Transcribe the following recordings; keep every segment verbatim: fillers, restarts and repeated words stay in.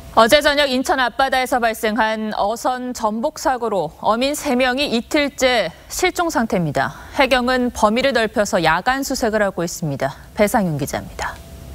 어제 저녁 인천 앞바다에서 발생한 어선 전복 사고로 어민 세 명이 이틀째 실종 상태입니다. 해경은 범위를 넓혀서 야간 수색을 하고 있습니다. 배상윤 기자입니다.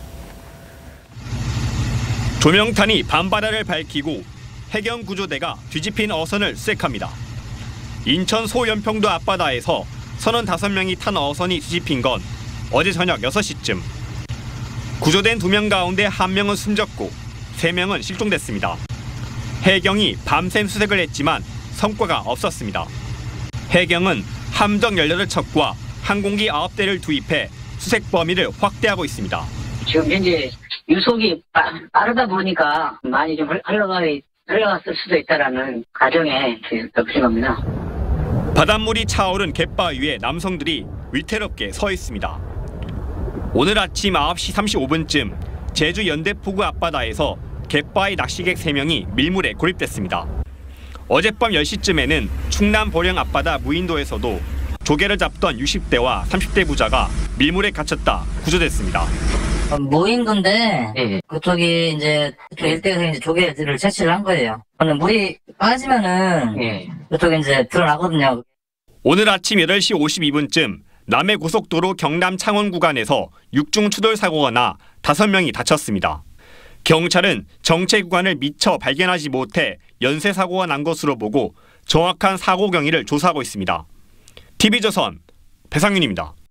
조명탄이 밤바다를 밝히고 해경 구조대가 뒤집힌 어선을 수색합니다. 인천 소연평도 앞바다에서 서른다섯 명이 탄 어선이 뒤집힌 건 어제 저녁 여섯 시쯤. 구조된 두 명 가운데 한 명은 숨졌고 세 명은 실종됐습니다. 해경이 밤샘 수색을 했지만 성과가 없었습니다. 해경은 함정 열여덟 척과 항공기 아홉 대를 투입해 수색 범위를 확대하고 있습니다. 지금 현재 유속이 빠, 빠르다 보니까 많이 좀 흘러가, 흘러갔을 수도 있다는 가정에 덮친 겁니다. 바닷물이 차오른 갯바위에 남성들이 위태롭게 서 있습니다. 오늘 아침 아홉 시 삼십오 분쯤 제주 연대포구 앞바다에서 갯바위 낚시객 세 명이 밀물에 고립됐습니다. 어젯밤 열 시쯤에는 충남 보령 앞바다 무인도에서도 조개를 잡던 육십 대와 삼십 대 부자가 밀물에 갇혔다 구조됐습니다. 무인도인데 네. 그쪽이 이제 그 일대에서 이제 조개들을 채취를 한 거예요. 근데 물이 빠지면은 네. 그쪽에 이제 드러나거든요. 오늘 아침 여덟 시 오십이 분쯤 남해 고속도로 경남 창원 구간에서 육중 추돌 사고가 나 다섯 명이 다쳤습니다. 경찰은 정체 구간을 미처 발견하지 못해 연쇄 사고가 난 것으로 보고 정확한 사고 경위를 조사하고 있습니다. 티비조선 배상윤입니다.